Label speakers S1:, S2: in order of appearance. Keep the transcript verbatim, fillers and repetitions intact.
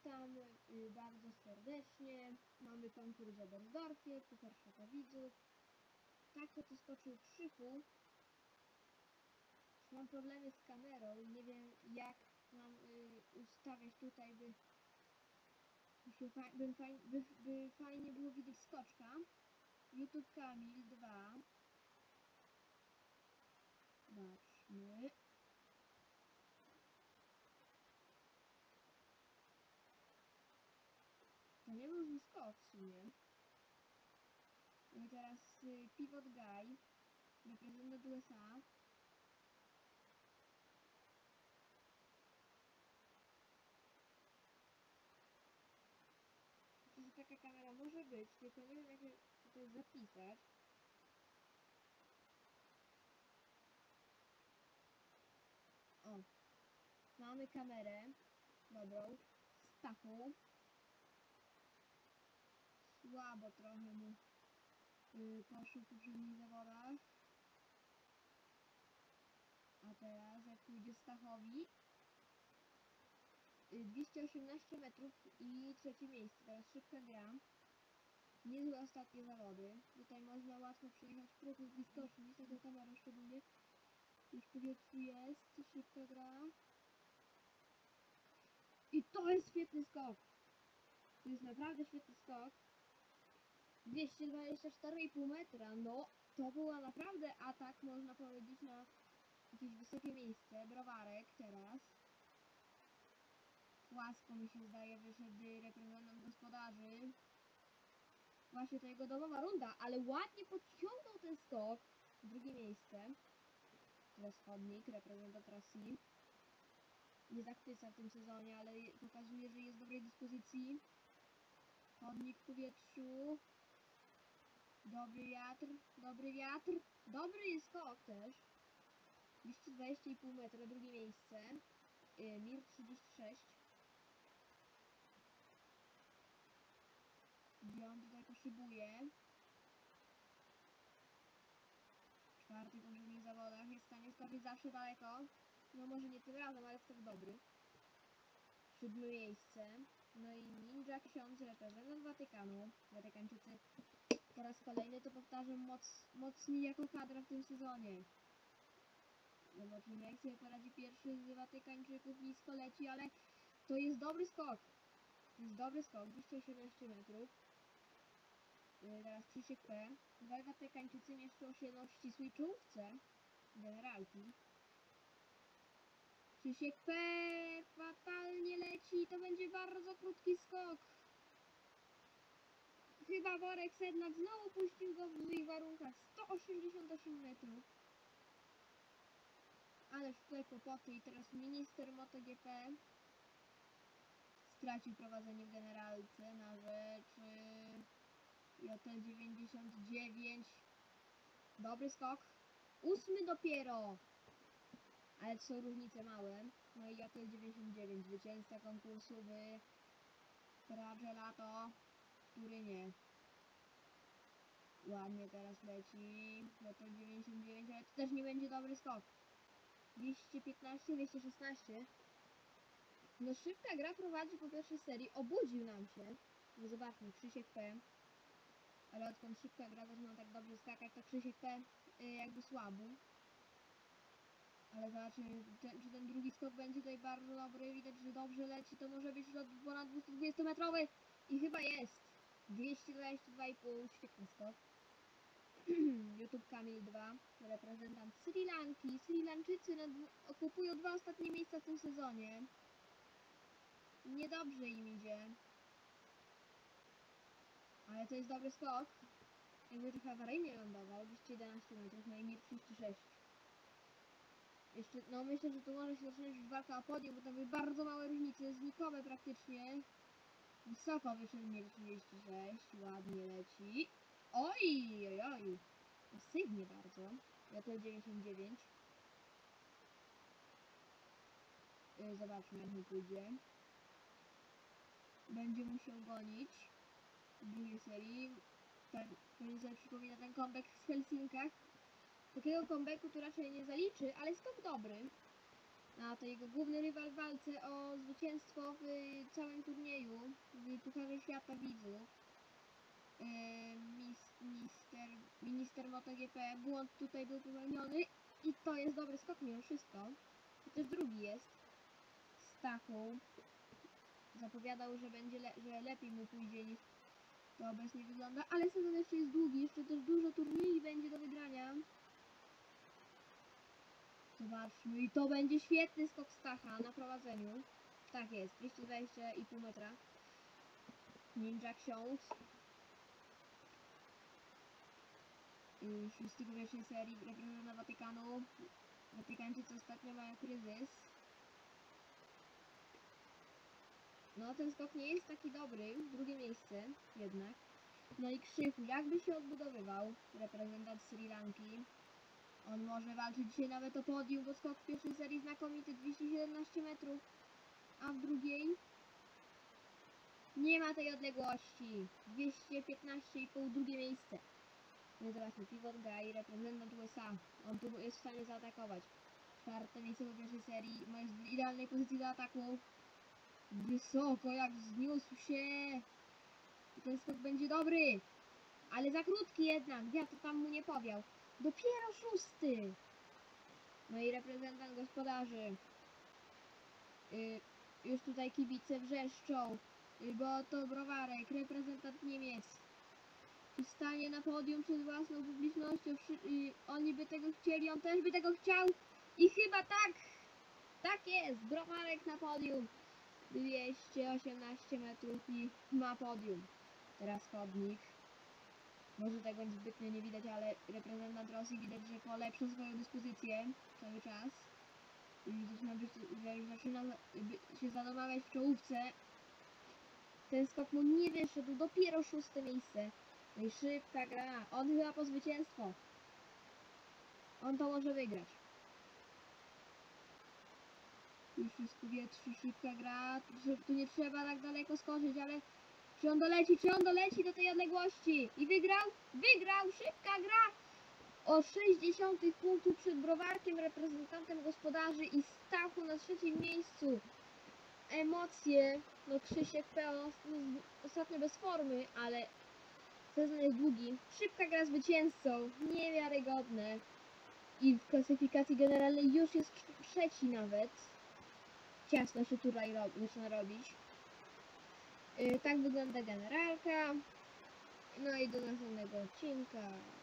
S1: witam y, bardzo serdecznie. Mamy konkurs w Oberstdorfie, Puchar Świata Widzów. Tak to skoczył Krzychu. Mam problemy z kamerą i nie wiem jak mam y, ustawiać tutaj, by, by, fa by, faj by, by fajnie było widać skoczka. YouTube Kamil dwa. Zobaczmy. To nie był zły skok w sumie. I teraz y, Pivot Guy, reprezentant U S A. Myślę, że taka kamera może być, tylko nie wiem jak to zapisać. O, mamy kamerę dobrą, Stachu. Słabo trochę mu yy, poszło w poprzednich zawodach. A teraz jak pójdzie Stachowi, yy, dwieście osiemnaście metrów i trzecie miejsce. Teraz szybka gra. Niezłe ostatnie zawody. Tutaj można łatwo przejechać kroków bliskoczni z taką kamerą szczególnie. Już w powietrzu jest, szybka gra. I to jest świetny skok. To jest naprawdę świetny skok. dwieście dwadzieścia cztery i pół metra. No, to była naprawdę atak, można powiedzieć, na jakieś wysokie miejsce. Browarek teraz. Płasko mi się zdaje wyszedł reprezentant gospodarzy. Właśnie to jego domowa runda, ale ładnie podciągnął ten skok. Drugie miejsce. Teraz Chodnik, reprezentant Rosji. Nie zachwyca w tym sezonie, ale pokazuje, że jest w dobrej dyspozycji. Chodnik w powietrzu. Dobry wiatr, dobry wiatr. Dobry jest skok też. dwieście dwadzieścia i pół metra, drugie miejsce. Yy, Mir trzydzieści sześć. Gdzie on tutaj poszybuje. W czwartych poprzednich zawodach jest w stanie skoczyć zawsze daleko. No może nie tym razem, ale jest tak dobry. Siódme miejsce. No i Ninja Ksiądz, reprezentant Watykanu. Watykańczycy po raz kolejny, to powtarzam, moc, mocni jako kadra w tym sezonie. Zobaczymy jak sobie poradzi pierwszy z Watykańczyków. Nisko leci, ale to jest dobry skok. To jest dobry skok, dwieście osiemnaście metrów. Yy, teraz Krzysiek P. Dwaj Watykańczycy mieszczą się no, w ścisłej czołówce generalki. Krzysiek P. fatalnie leci, to będzie bardzo krótki skok. Chyba Worek Sednak znowu puścił go w złych warunkach. sto osiemdziesiąt osiem metrów. Ależ tutaj kłopoty i teraz minister MotoGP stracił prowadzenie w generalce na rzecz J T dziewięćdziesiąt dziewięć. Dobry skok. Ósmy dopiero. Ale to są różnice małe. No i J T dziewięćdziesiąt dziewięć, zwycięzca konkursu w Tragelato w Turynie. Ładnie teraz leci J T dziewięćdziesiąt dziewięć, ale to też nie będzie dobry skok. dwieście piętnaście, dwieście szesnaście. No szybka gra prowadzi po pierwszej serii. Obudził nam się. No zobaczmy, Krzysiek P. Ale odkąd szybka gra zaczyna tak dobrze skakać, to Krzysiek P. Yy, jakby słabo. Ale zobaczymy, ten, czy ten drugi skok będzie tutaj bardzo dobry. Widać, że dobrze leci. To może być ponad dwieście dwadzieścia metrowy. I chyba jest. dwieście dwadzieścia dwa i pół. Świetny skok. YouTube Kamil dwa. Reprezentant Sri Lanki. Sri Lanczycy okupują dwa ostatnie miejsca w tym sezonie. Niedobrze im idzie. Ale to jest dobry skok. Jakby trochę awaryjnie lądował. dwieście jedenaście metrów, no i Mir trzydzieści sześć. Jeszcze, no myślę, że tu może się zacząć już walka o podium, bo to były bardzo małe różnice, znikome praktycznie. Wysoko wyszedł Mir trzydzieści sześć, ładnie leci. Oj, oj, oj. Pasywnie bardzo. J T dziewięćdziesiąt dziewięć. Yy, zobaczmy jak mu pójdzie. Będzie musiał gonić w drugiej serii. Ten, pewnie sobie przypomina ten comeback w Helsinkach. Takiego comebacku tu raczej nie zaliczy, ale skok dobry. A to jego główny rywal w walce o zwycięstwo w całym turnieju, w Pucharze Świata Widzów. Yy, mis, mister, minister MotoGP, błąd tutaj był popełniony i to jest dobry skok mimo wszystko. Chociaż drugi jest. Stachu zapowiadał, że będzie le że lepiej mu pójdzie niż to obecnie wygląda, ale sezon jeszcze jest długi, jeszcze też dużo turniejów będzie do wygrania. Zobaczmy, i to będzie świetny skok Stacha na prowadzeniu. Tak jest, dwieście dwadzieścia i pół metra. Ninja ksiądz. Szósty po pierwszej serii reprezentanta Watykanu. Watykańczycy ostatnio mają kryzys. No ten skok nie jest taki dobry, drugie miejsce jednak. No i Krzychu, jakby się odbudowywał reprezentant Sri Lanki. On może walczyć dzisiaj nawet o podium, bo skok w pierwszej serii znakomity, dwieście siedemnaście metrów, a w drugiej nie ma tej odległości, dwieście piętnaście i pół, drugie miejsce. No i zobaczmy, Pivot Guy, reprezentant U S A, on tu jest w stanie zaatakować. Czwarte miejsce po pierwszej serii, jest w idealnej pozycji do ataku. Wysoko, jak wzniósł się. I ten skok będzie dobry, ale za krótki jednak, wiatr tam mu nie powiał. Dopiero szósty. No i reprezentant gospodarzy. Yy, już tutaj kibice wrzeszczą, yy, bo to Browarek, reprezentant Niemiec. Stanie na podium przed własną publicznością. Yy, oni by tego chcieli, on też by tego chciał. I chyba tak. Tak jest, Browarek na podium. dwieście osiemnaście metrów i ma podium. Teraz chodnik. Może tego zbytnio nie widać, ale reprezentant Rosji widać, że polepsza swoją dyspozycję cały czas. I zaczyna, być, zaczyna się zanomawiać w czołówce. Ten skok mu nie wyszedł, dopiero szóste miejsce. No i szybka gra. On chyba po zwycięstwo. On to może wygrać. Już jest w powietrzu, szybka gra. Tu nie trzeba tak daleko skoczyć, ale czy on doleci, czy on doleci do tej odległości? I wygrał? Wygrał! Szybka gra! O sześćdziesiąt punktów przed Browarkiem, reprezentantem gospodarzy, i Stachu na trzecim miejscu. Emocje. No Krzysiek P. ostatnio bez formy, ale sezon jest długi. Szybka gra zwycięzcą. Niewiarygodne. I w klasyfikacji generalnej już jest trzeci nawet. Ciasno się tutaj rob zaczyna robić. Yy, tak wygląda generalka. No i do następnego odcinka.